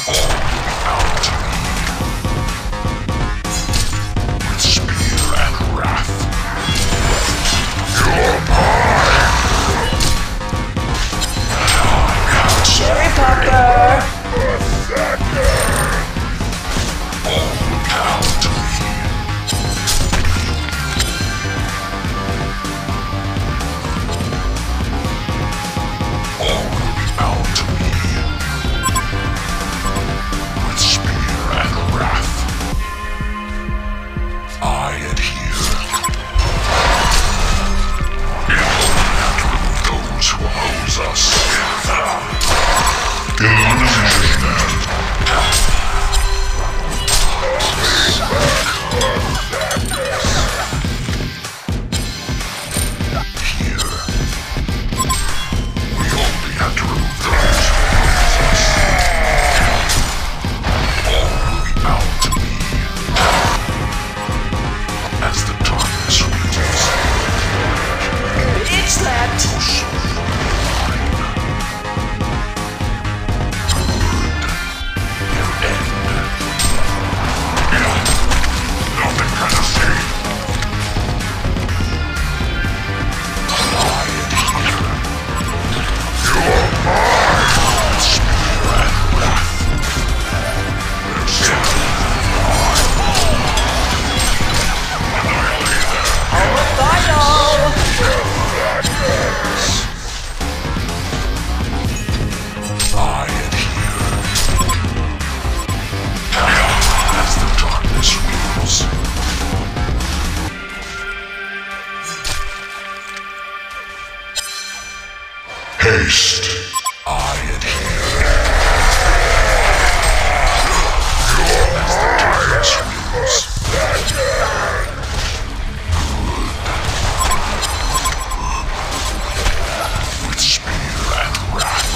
Haste. I adhere. As the darkness rules. With spear and wrath.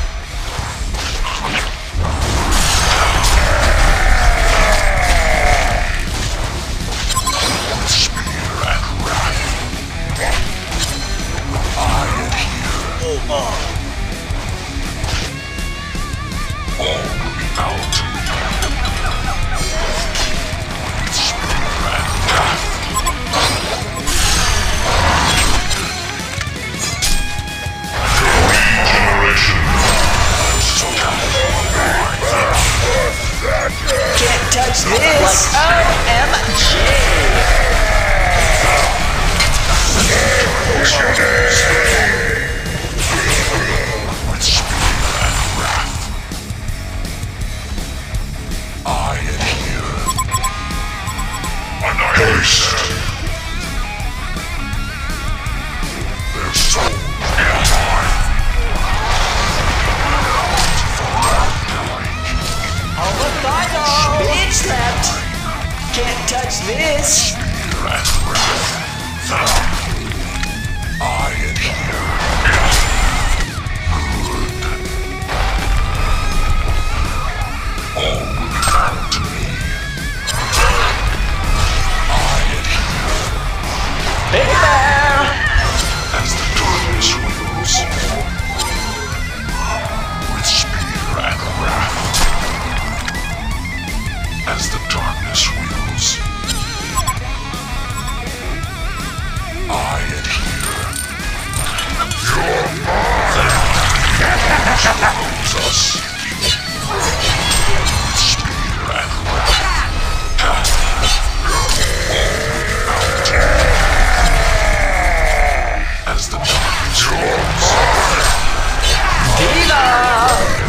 With spear and wrath. I adhere. All will be out. With spear and wrath. Regeneration. Can't touch this! OMG! With spear and wrath. I adhere. Haste. Their souls are mine. Homicidal! Bitch slapped! Can't touch this! Spear and wrath. I adhere. All will be found to me. I adhere. Big bear! As the darkness wheels. With spear and wrath. As the darkness wheels. I adhere. You're mine! Shows us. With spear and wrath. As the darkness wheels. Viva!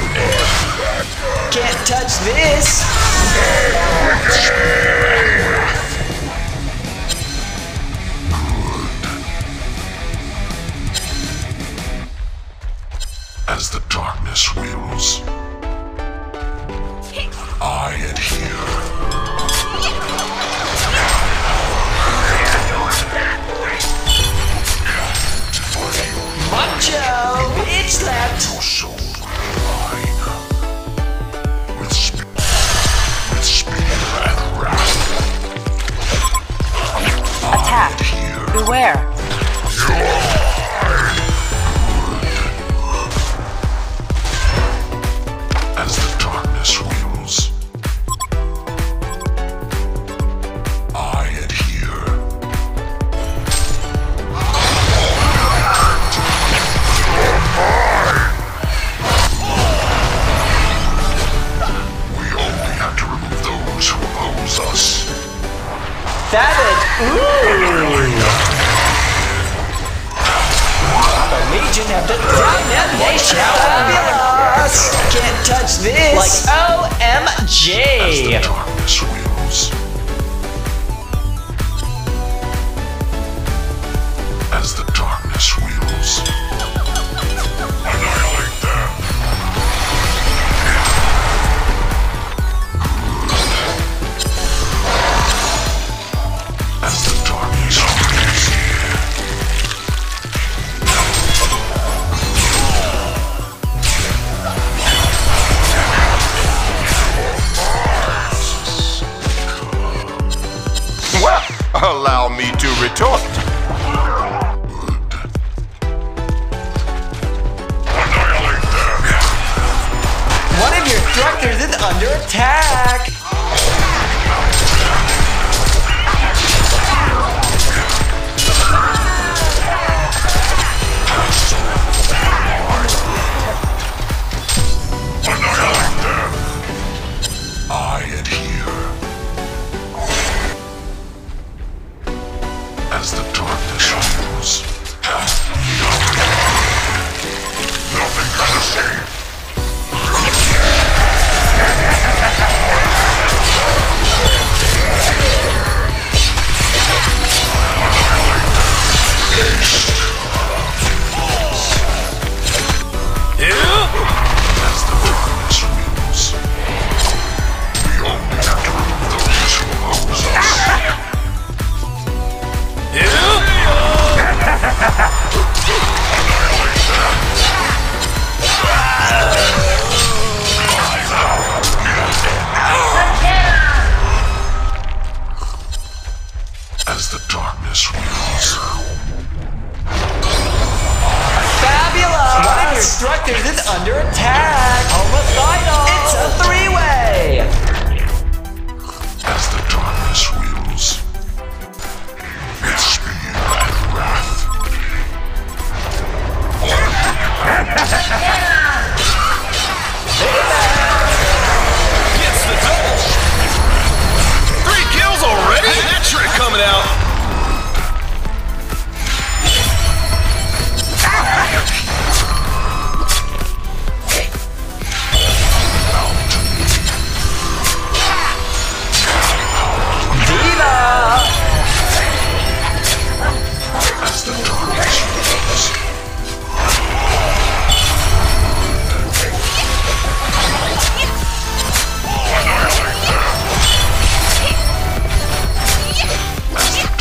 Can't touch this! With spear and wrath. As the darkness wheels, I adhere. Macho! Bitch slapped! Your soul mine. With spear and wrath. Attack. I adhere. Beware. As the darkness wheels. The Legion have the domination. Fabulous. Can't touch this. Like OMG. As the darkness wheels. As the darkness wheels. Annihilate them. As the darkness wheels. Well, allow me to retort. Annihilate them. One of your structures is under attack. Annihilate them. I adhere. As the darkness wheels. Nothing can escape. As the darkness wheels. We only have to remove those who oppose us. As the darkness wheels. Fabulous. One of your structures is under attack. Homicidal. It's a three-way. As the darkness wheels. Its speed and wrath. Gets the double. 3 kills already? That trick coming out. Diva. As the darkness wheels. Annihilate them. As the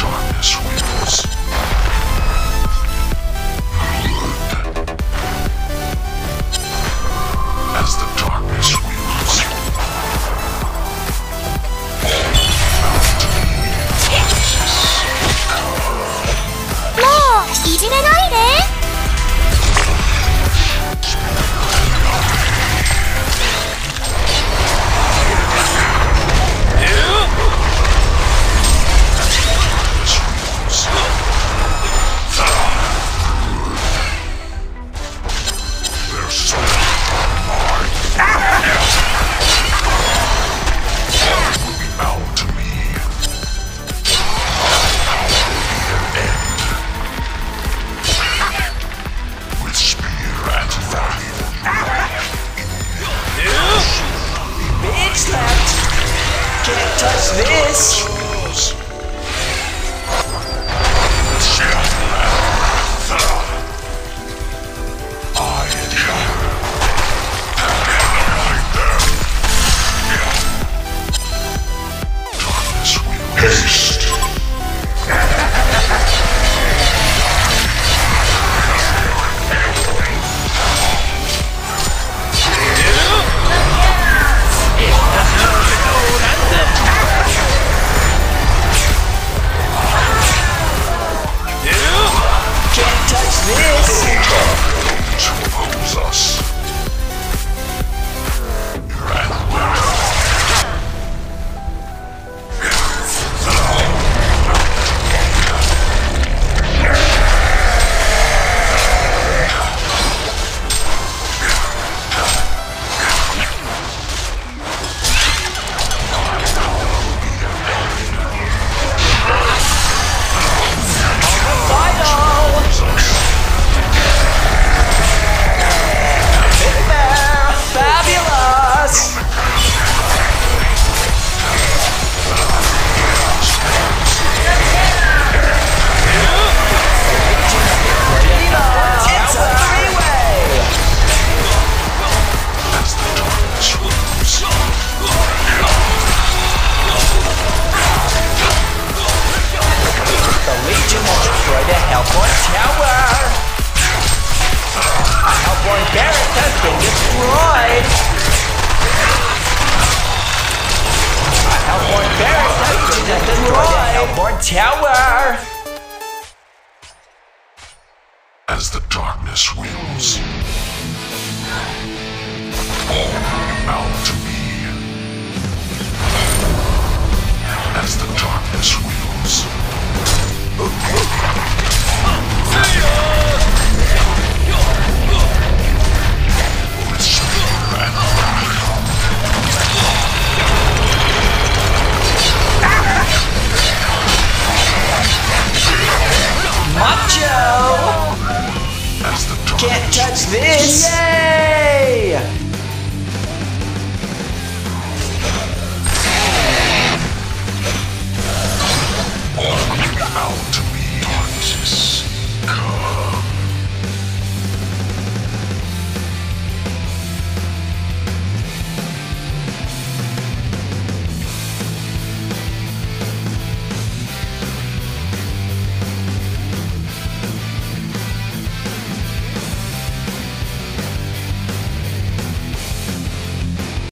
destroy the Hellborn Tower! As the darkness wills, all bow to me. As the darkness wills. With spear and wrath. Macho! As the darkness Can't touch this! Yay!